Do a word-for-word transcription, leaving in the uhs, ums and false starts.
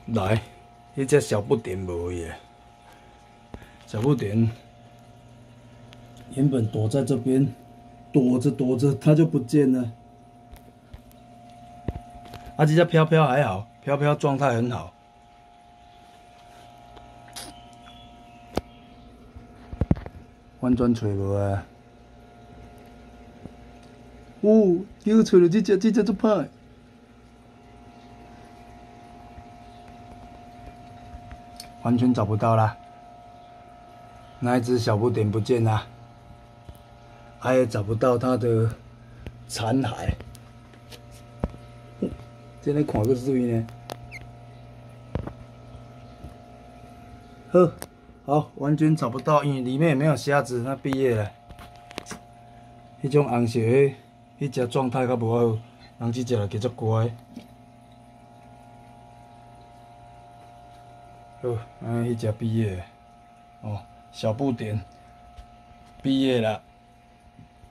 来，迄只小不点无去，小不点原本躲在这边，躲着躲着它就不见了。啊，这只飘飘还好，飘飘状态很好。完全找无啊！哦，又找到这只，这只足歹。 完全找不到啦，那一只小不点不见啦，还也找不到它的残骸。这个看个水呢。呵，好，完全找不到，因为里面也没有虾子，那毕业了。迄种红色迄迄只状态较无好，人这只就叫做乖。 好，安尼迄只毕业，哦，小不点毕业了。